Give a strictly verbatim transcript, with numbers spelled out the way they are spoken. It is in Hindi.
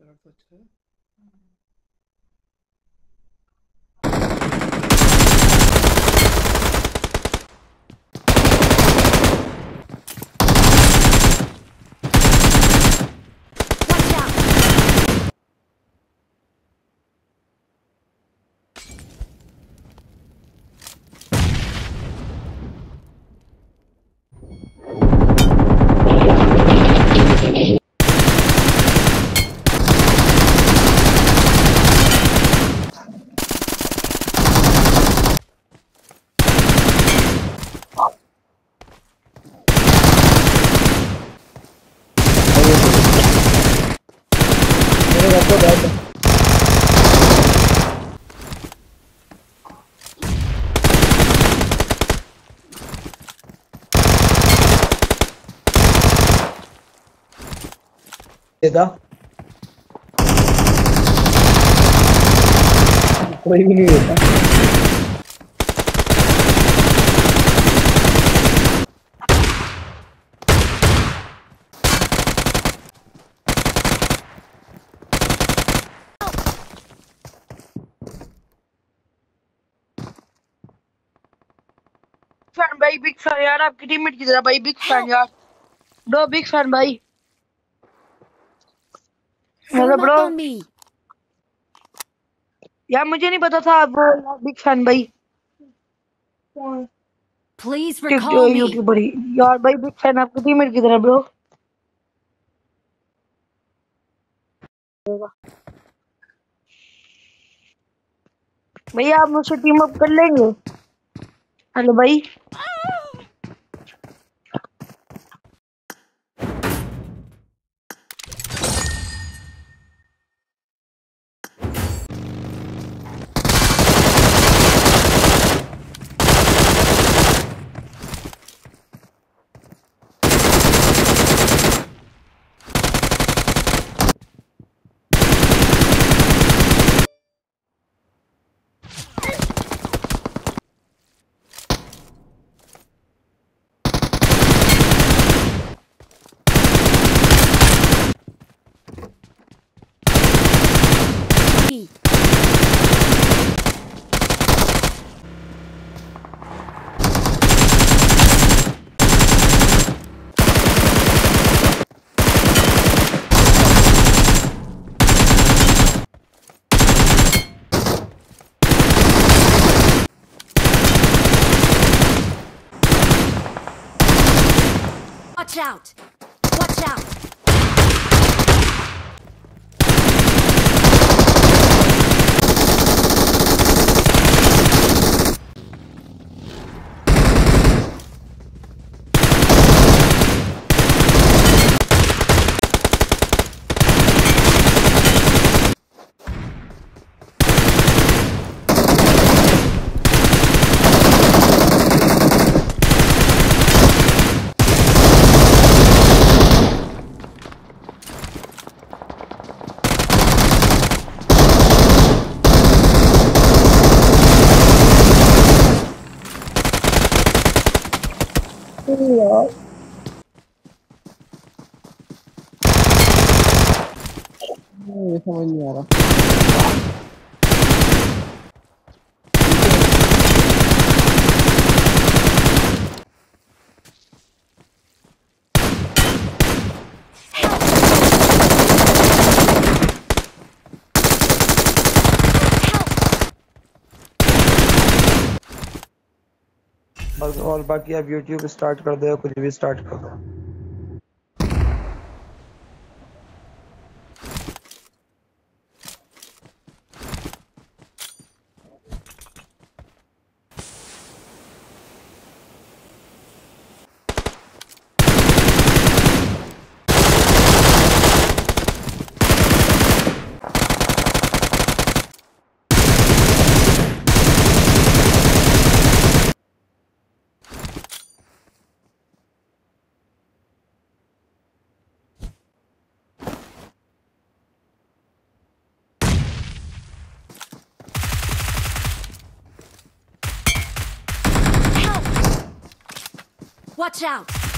यार सच है। देता कोई भी नहीं देता। फैन भाई, बिग फैन यार आपकी टीममेट की तरह भाई, बिग फैन यार, ब्रो बिग फैन भाई। हेलो ब्रो यार, मुझे नहीं पता था आप वो बिग फैन भाई। Please recall me. यूट्यूबर यार भाई, बिग फैन आपकी टीममेट की तरह ब्रो। भैया आप मुझसे टीम अप कर लेंगे? हेलो भाई। Watch out! Watch out! यार मुझे समझ नहीं आ रहा। बस और बाकी आप यूट्यूब स्टार्ट कर दो या कुछ भी स्टार्ट कर दो। Watch out!